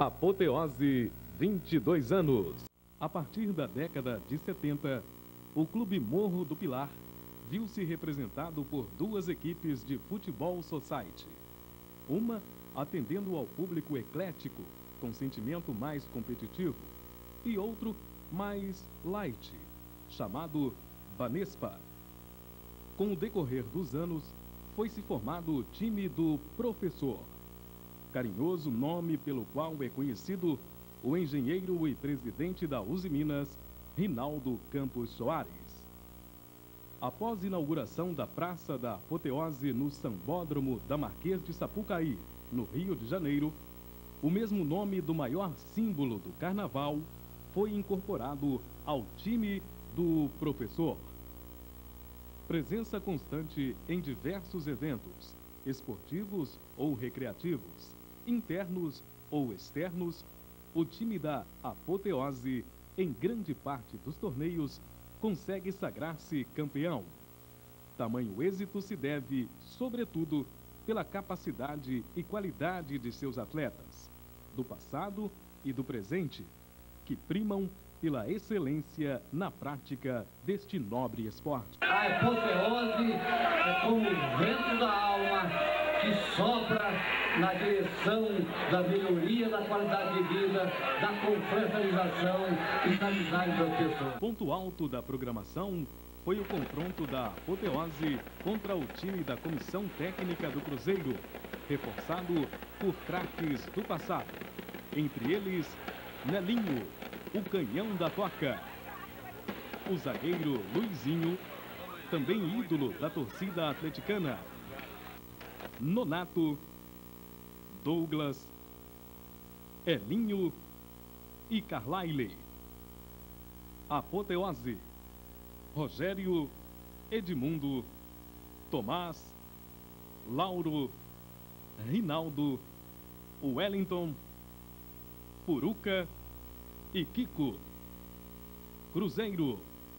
Apoteose, 22 anos. A partir da década de 70, o Clube Morro do Pilar viu-se representado por duas equipes de futebol society. Uma atendendo ao público eclético, com sentimento mais competitivo, e outro mais light, chamado Banespa. Com o decorrer dos anos, foi-se formado o time do Professor, carinhoso nome pelo qual é conhecido o engenheiro e presidente da Uzi Minas, Rinaldo Campos Soares. Após a inauguração da Praça da Apoteose no Sambódromo da Marquês de Sapucaí, no Rio de Janeiro, o mesmo nome do maior símbolo do carnaval foi incorporado ao time do Professor. Presença constante em diversos eventos, esportivos ou recreativos, internos ou externos, o time da Apoteose, em grande parte dos torneios, consegue sagrar-se campeão. Tamanho êxito se deve, sobretudo, pela capacidade e qualidade de seus atletas, do passado e do presente, que primam pela excelência na prática deste nobre esporte. A Apoteose é como o vento da alma que sopra na direção da melhoria da qualidade de vida, da confraternização e da amizade das pessoas. Ponto alto da programação foi o confronto da Apoteose contra o time da Comissão Técnica do Cruzeiro, reforçado por craques do passado. Entre eles, Nelinho, o canhão da toca. O zagueiro Luizinho, também ídolo da torcida atleticana. Nonato, Douglas, Elinho e Carlyle. Apoteose, Rogério, Edmundo, Tomás, Lauro, Rinaldo, Wellington, Puruca e Kiko. Cruzeiro,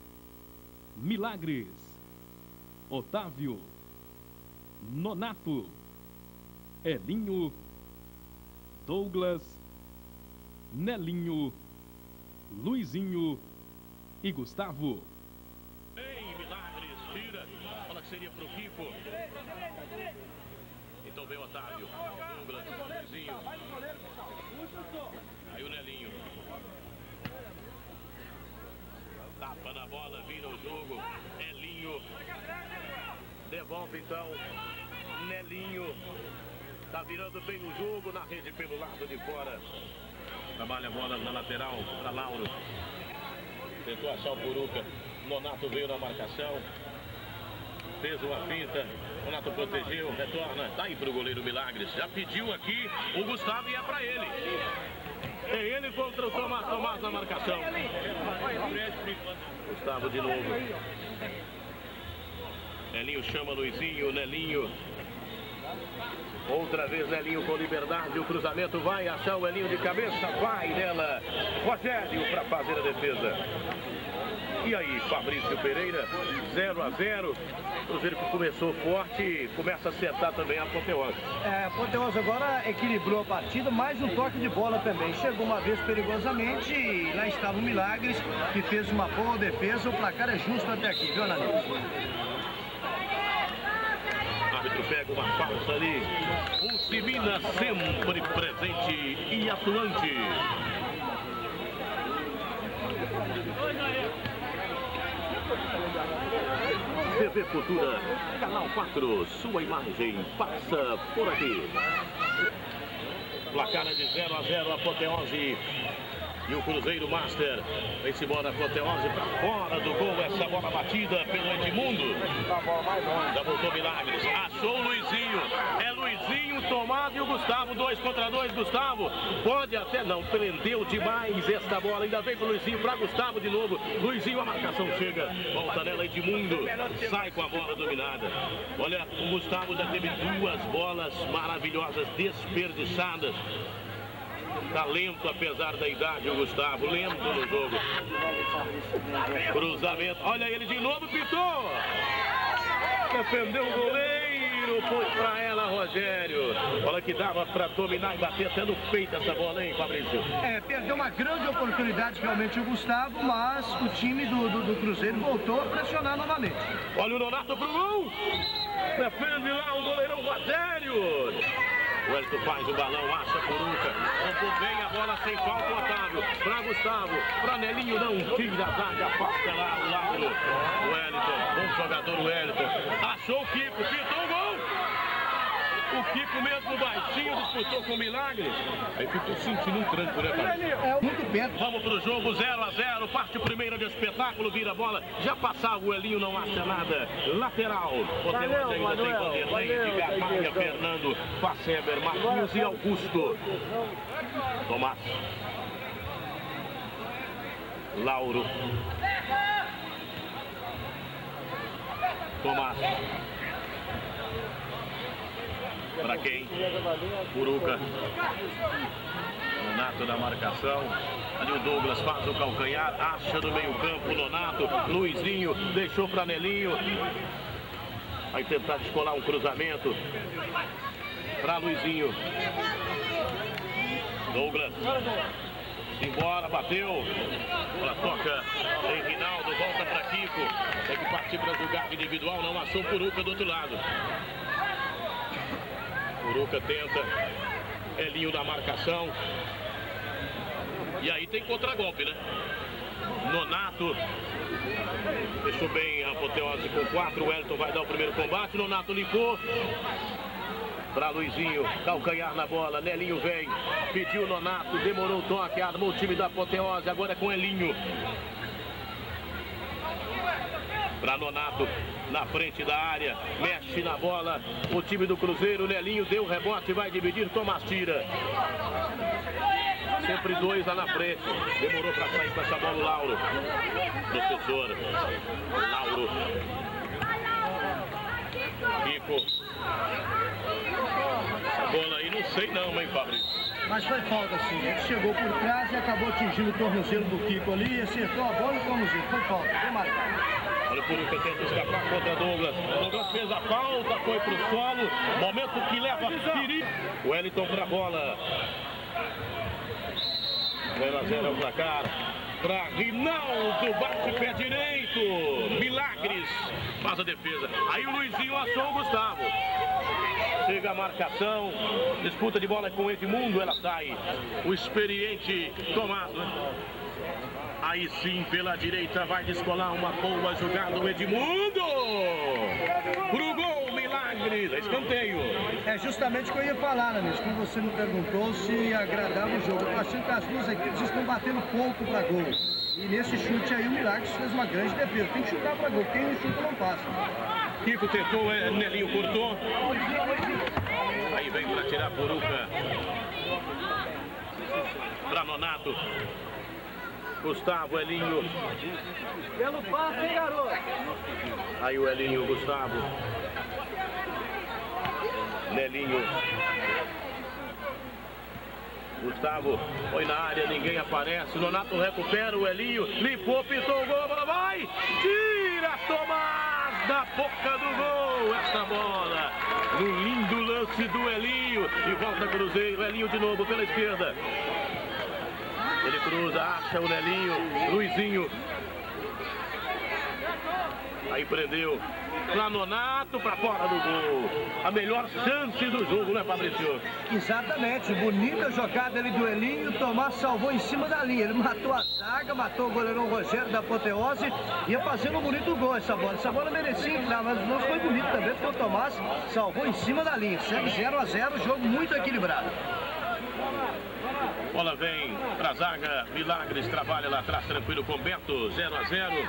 Milagres, Otávio, Nonato, Elinho, Douglas, Nelinho, Luizinho e Gustavo. Bem, Milagres, tira, fala que seria pro Kiko. Então vem o Otávio, Douglas, Luizinho. Aí o Nelinho. Tapa na bola, vira o jogo. Elinho. Devolve então. Nelinho. Tá virando bem o jogo na rede pelo lado de fora. Trabalha a bola na lateral para Lauro. Tentou achar o Puruca. Nonato veio na marcação. Fez uma finta. Nonato protegeu, retorna. Tá aí pro goleiro Milagres. Já pediu aqui o Gustavo e é para ele. É ele contra o Tomás na marcação. Gustavo de novo. Nelinho chama Luizinho, Nelinho. Outra vez Nelinho com liberdade. O cruzamento vai achar o Elinho de cabeça. Vai nela. Rogério para fazer a defesa. E aí, Fabrício Pereira, 0-0. Cruzeiro que começou forte, começa a acertar também a Apoteose. A Apoteose agora equilibrou a partida, mais um toque de bola também. Chegou uma vez perigosamente e lá estava o Milagres, que fez uma boa defesa. O placar é justo até aqui, viu, Analise? O árbitro pega uma falta ali. O Simina sempre presente e atuante. TV Futura, Canal 4, sua imagem passa por aqui. Placar é de 0-0, Apoteose e o Cruzeiro Master. Esse bola Apoteose para fora do gol, essa bola batida pelo Edmundo. Já voltou Milagres, achou o Luizinho. É Luizinho, Tomás e o Gustavo, 2 contra 2, Gustavo. Pode até não, prendeu demais esta bola. Ainda vem pro Luizinho, para Gustavo de novo. Luizinho, a marcação chega, volta nela Edmundo. Sai com a bola dominada. Olha, o Gustavo já teve 2 bolas maravilhosas desperdiçadas. Tá lento apesar da idade o Gustavo, lento no jogo. Cruzamento, olha ele de novo, pitou! Defendeu o goleiro! Cruzeiro foi pra ela, Rogério. Bola que dava pra dominar e bater até no peito essa bola, hein, Fabrício? Perdeu uma grande oportunidade realmente o Gustavo, mas o time do Cruzeiro voltou a pressionar novamente. Olha o Nonato pro gol. Defende lá o goleirão Rogério. O Elton faz o balão, acha Puruca. Rompou bem a bola sem falta o Otávio. Pra Gustavo, pra Nelinho, não tira a zaga, afasta lá o lado. O Wellington, bom jogador o Wellington. Achou o Kiko, pintou o gol. O Kiko mesmo baixinho disputou com o Milagres. Aí ficou sentindo um tranco, né, pai? Muito perto. Vamos pro jogo, 0 a 0. Parte o primeiro de espetáculo, vira a bola. Já passava o Elinho, não acha nada. Lateral. O Teóse ainda tem Vanderlei, Edgar, Maia, Fernando, Faceber, Marquinhos e Augusto. Tomás. Lauro. Tomás. Para quem? Puruca. Nonato na marcação. Ali o Douglas faz o calcanhar. Acha no meio campo. Nonato. Luizinho. Deixou para Nelinho. Vai tentar descolar um cruzamento. Para Luizinho. Douglas. Embora, bateu. Ela toca em Rinaldo. Volta para Kiko. Tem que partir para jogar individual. Não achou Puruca do outro lado. Puruca tenta, Elinho da marcação. E aí tem contragolpe, né? Nonato. Deixou bem a Apoteose com 4. O Wellington vai dar o primeiro combate. Nonato limpou. Para Luizinho, calcanhar na bola. Nelinho vem, pediu Nonato, demorou o toque. Armou o time da Apoteose, agora é com Elinho. Para Nonato, na frente da área, mexe na bola, o time do Cruzeiro, Nelinho deu rebote, vai dividir, Tomás tira. Sempre dois lá na frente, demorou para sair com essa bola o Lauro. Professor, Lauro. Kiko. Essa bola aí não sei não, hein, Fabrício? Mas foi falta sim, ele chegou por trás e acabou atingindo o tornozelo do Kiko ali, acertou a bola e o tornozelo, foi falta, bem marcado. Olha o Puruca tenta escapar contra Douglas. Douglas fez a falta, foi pro solo. Momento que leva perigo. Wellington pra bola. 0 a 0 é o placar. Pra Rinaldo, bate pé direito. Milagres faz a defesa. Aí o Luizinho achou o Gustavo. Chega a marcação. Disputa de bola com o Edmundo. Ela sai. O experiente Tomás, né? Aí sim, pela direita, vai descolar uma boa jogada do Edmundo. Pro gol, Milagres, escanteio. É justamente o que eu ia falar, né, quando você me perguntou se agradava o jogo. Eu tô achando que as duas equipes estão batendo pouco para gol. E nesse chute aí, o Milagres fez uma grande defesa. Tem que chutar para gol, quem não chuta não passa. Kiko tentou, Nelinho cortou. Aí vem para tirar Puruca. Para Nonato. Gustavo, Elinho. Pelo passe, hein, garoto? Aí o Elinho, Gustavo. Nelinho. Gustavo foi na área, ninguém aparece. Nonato recupera o Elinho. Limpou, pintou o gol, a bola vai. Tira Tomás da boca do gol. Essa bola. Um lindo lance do Elinho. E volta Cruzeiro. Elinho de novo pela esquerda. Ele cruza, acha o Nelinho, Luizinho. Aí prendeu. Lá Nonato para fora do gol. A melhor chance do jogo, né, Fabrício? Exatamente. Bonita jogada ali do Elinho. O Tomás salvou em cima da linha. Ele matou a zaga, matou o goleirão Rogério da Apoteose. Ia fazendo um bonito gol essa bola. Essa bola merecia entrar, mas o gol foi bonito também, porque o Tomás salvou em cima da linha. Segue 0 a 0, jogo muito equilibrado. Bola vem para a zaga, Milagres trabalha lá atrás, tranquilo com Beto, 0 a 0.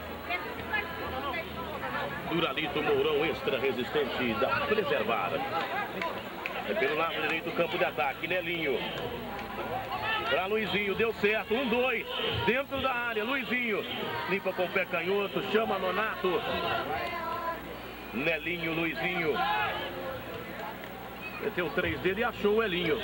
Duralito Mourão, extra resistente da Preservada. É pelo lado direito, campo de ataque, Nelinho. Para Luizinho, deu certo, 1-2, dentro da área, Luizinho. Limpa com o pé canhoto, chama Nonato. Nelinho, Luizinho. Meteu 3 dele e achou o Elinho.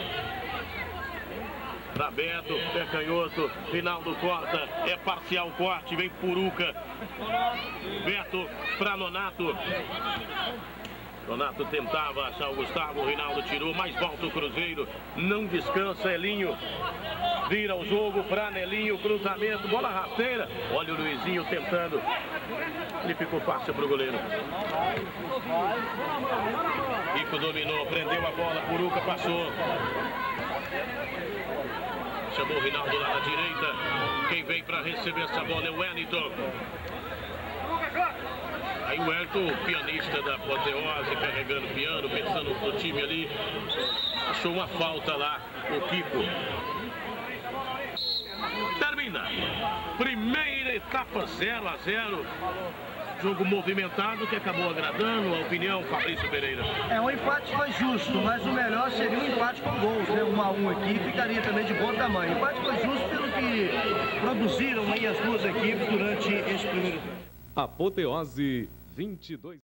Pra Beto, pé canhoto, Rinaldo corta, é parcial corte, vem Puruca. Beto pra Nonato. Donato tentava achar o Gustavo, o Reinaldo tirou, mas volta o Cruzeiro, não descansa, Elinho vira o jogo para Nelinho, cruzamento, bola rasteira, olha o Luizinho tentando, ele ficou fácil para o goleiro. Rico dominou, prendeu a bola, Puruca passou, chamou o Reinaldo lá na direita, quem vem para receber essa bola é o Wellington. Aí o Wellington, pianista da Apoteose, carregando o piano, pensando no time ali, achou uma falta lá, o Kiko. Termina. Primeira etapa 0-0. Jogo movimentado que acabou agradando. A opinião, Fabrício Pereira. O empate foi justo, mas o melhor seria um empate com gols, né? 1-1 aqui, ficaria também de bom tamanho. O empate foi justo pelo que produziram aí as duas equipes durante esse primeiro tempo. Apoteose 22.